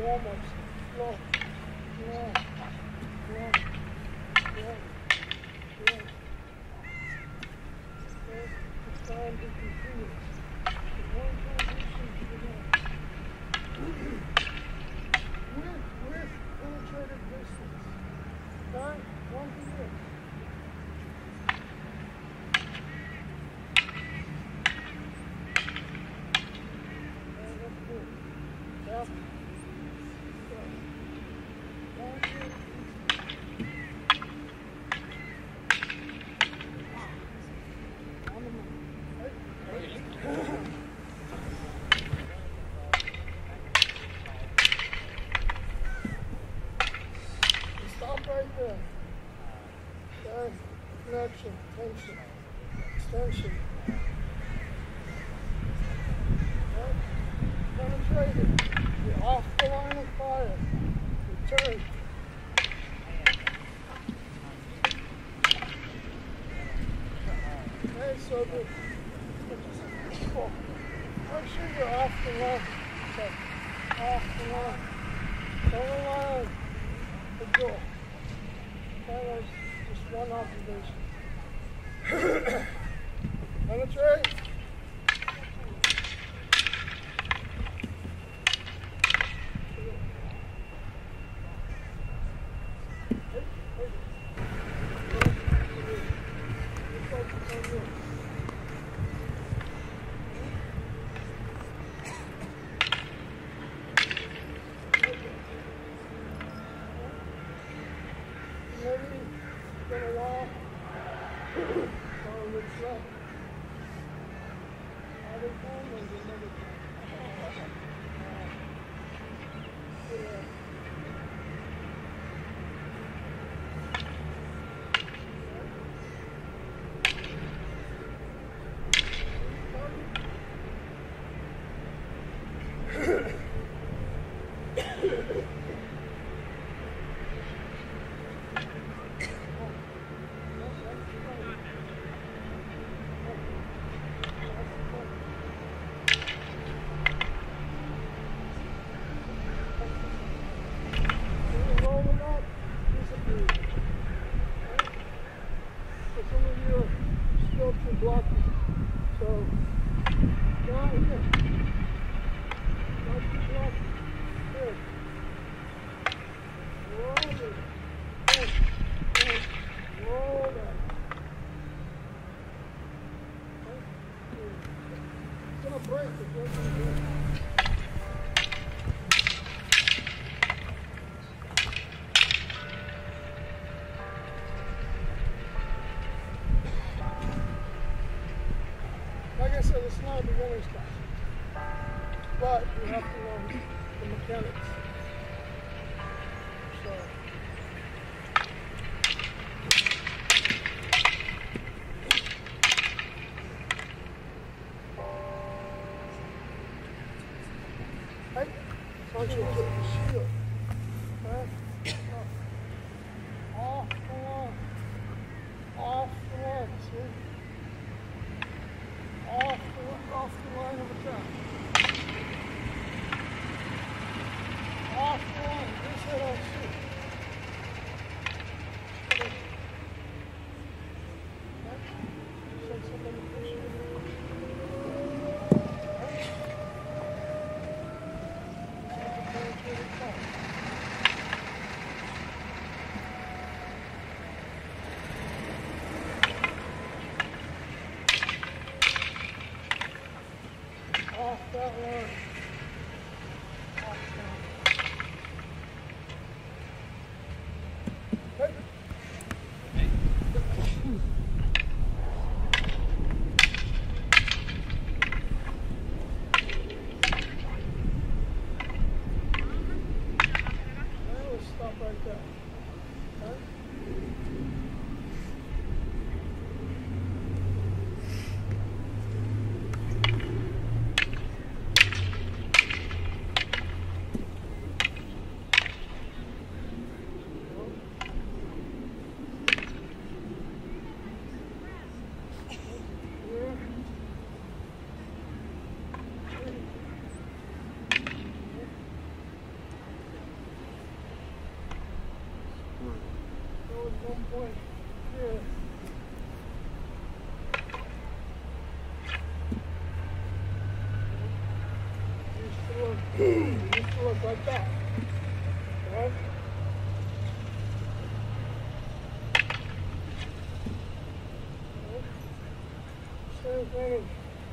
warm-ups. Slow. Slow. Slow. Slow. Slow. Okay. It's time to continue. One transition to the next. With penetrative distance. Okay? One to this. Stop right there. Okay? Connection, tension, extension. Okay? Penetrated. You're off the line of fire. Return. Okay, so make sure you're off the line. Okay. Off the line. Don't rely on the door. That was just one observation. Penetrate. Blocking. So, down here. Not too blocking. Good. Roll it. Good. Good. Roll that. Okay. It's going to break if you're going to do it. Like I said, it's not a beginner's class, but you have to learn the mechanics. So, right? Concentrate the shield. Okay? Off the line. Off the line, see? Off the line of attack. Off the line. This head on shoot. Send somebody push you. Off that line. Off that. Hey. Let's stop right there. Okay? point here. It used to look like that. Right? Same thing.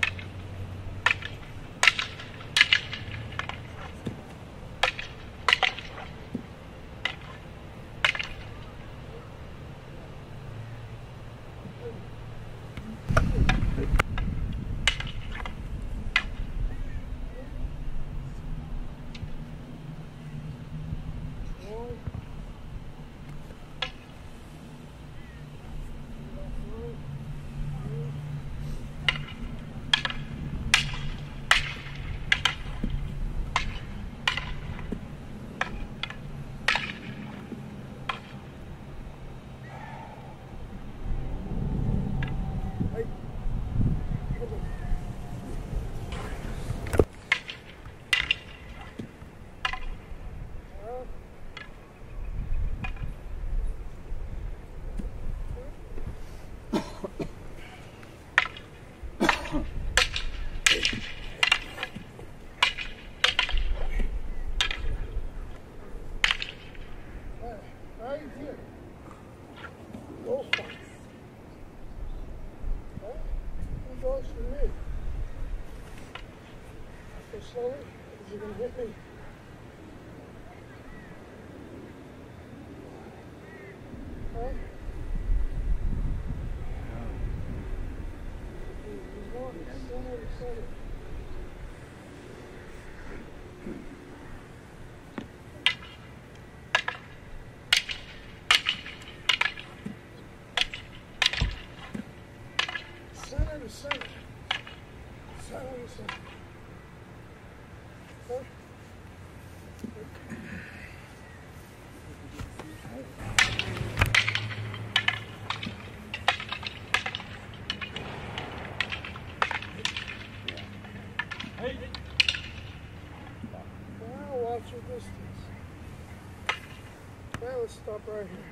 Slowly, because you're going to hit me. Okay? He's going center to center. Center to center. Center to center. Now watch your distance. Okay, let's stop right here.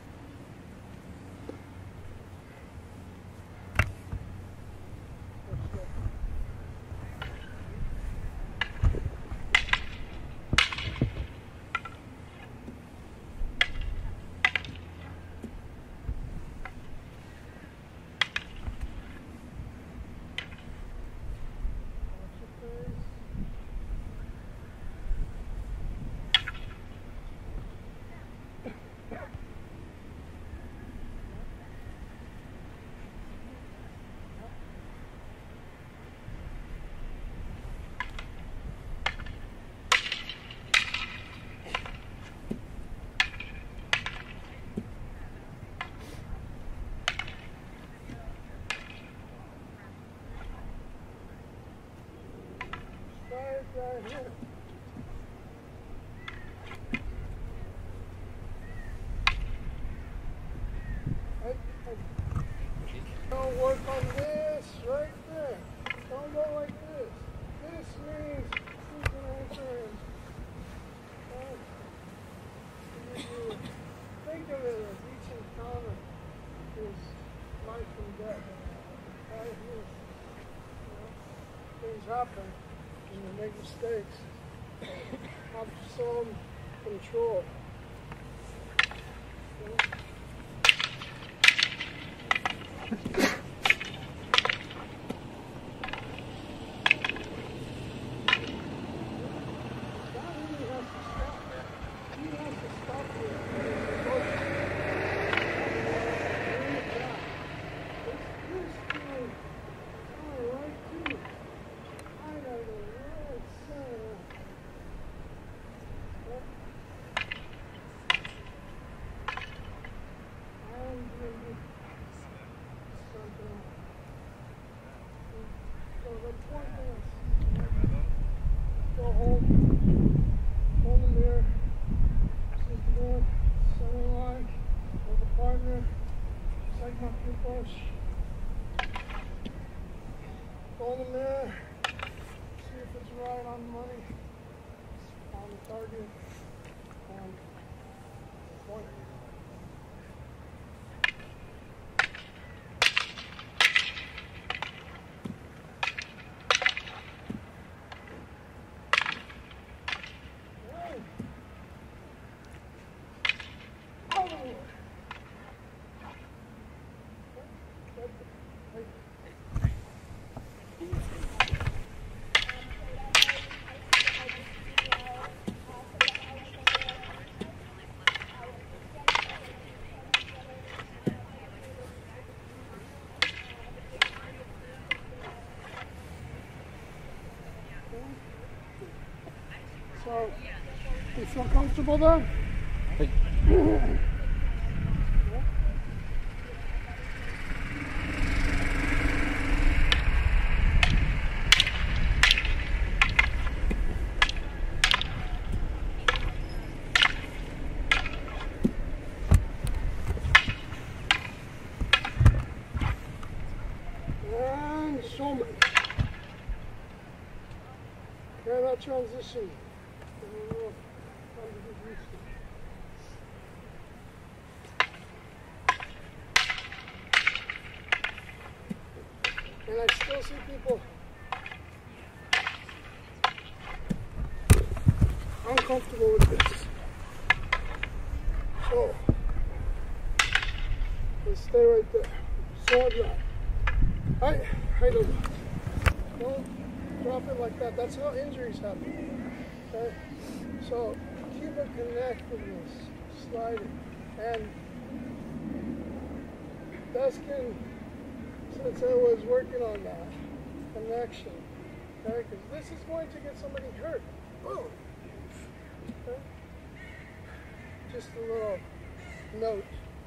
Right here. Don't work on this right there. Don't go like this. This means he's going to enter in. Think of it as each encounter is life and death. Right here. Things happen. And you make mistakes. Have some control. Go home, hold the mirror, sit down, center line, with a partner, take my push, hold the mirror, see if it's right on the money, on the target, and point. You feel comfortable there? And show me. Okay, that transition. And I still see people uncomfortable with this. So, let's stay right there. Sword line. Don't drop it like that. That's how injuries happen. Okay? So, keep a connectedness, sliding. And Deskin Sensei was working on that connection, okay? Because this is going to get somebody hurt. Boom. Okay? Just a little note.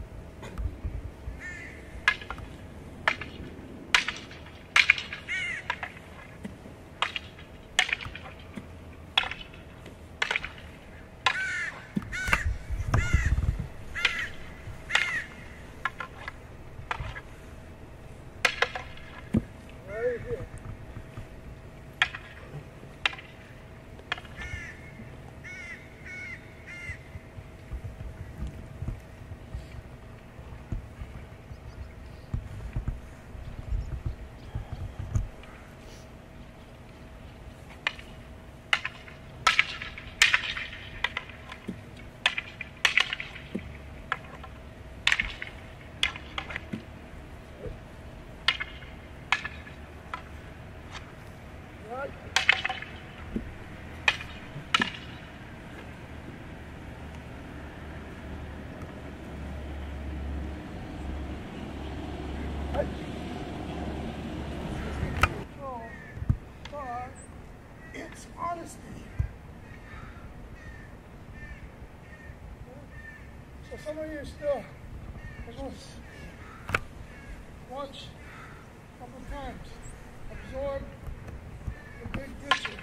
It's honesty. So some of you still, watch a couple times, absorb the big picture.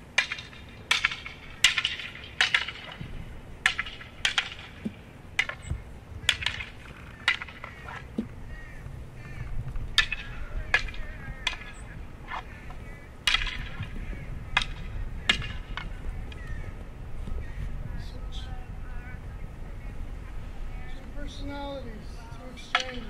Personalities, two exchanges.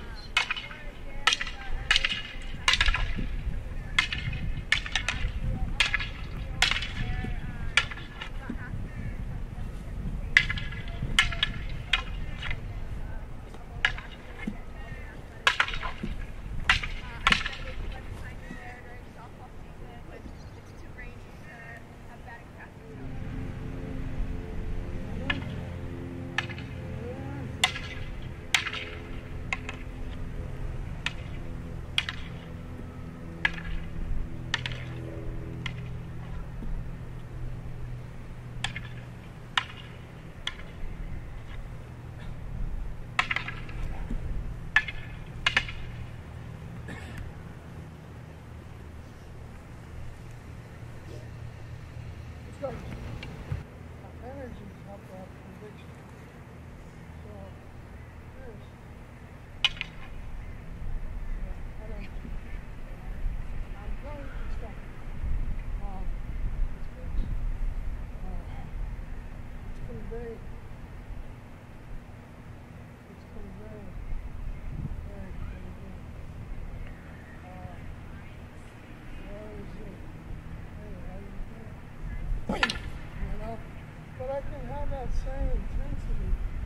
Energy is not to have conviction. So, here's energy. I'm going to stop. It's conveyed. It's conveyed. Very conveyed. Where is it? Hey, how you doing? You know? But I can have that same intensity